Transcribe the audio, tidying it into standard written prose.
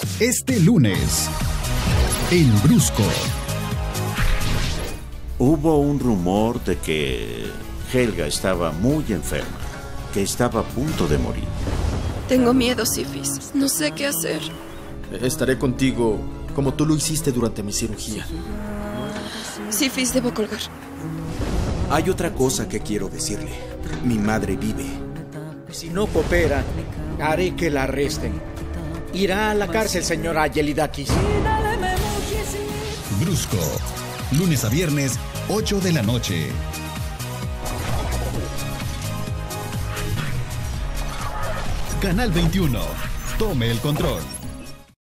Este lunes, en Brusco. Hubo un rumor de que Helga estaba muy enferma, que estaba a punto de morir. Tengo miedo, Sifis. No sé qué hacer. Estaré contigo como tú lo hiciste durante mi cirugía. Sifis, debo colgar. Hay otra cosa que quiero decirle. Mi madre vive. Si no coopera, haré que la arresten. Irá a la cárcel, señora Yelidakis. Brusco, lunes a viernes, 8 de la noche. Canal 21. Tome el control.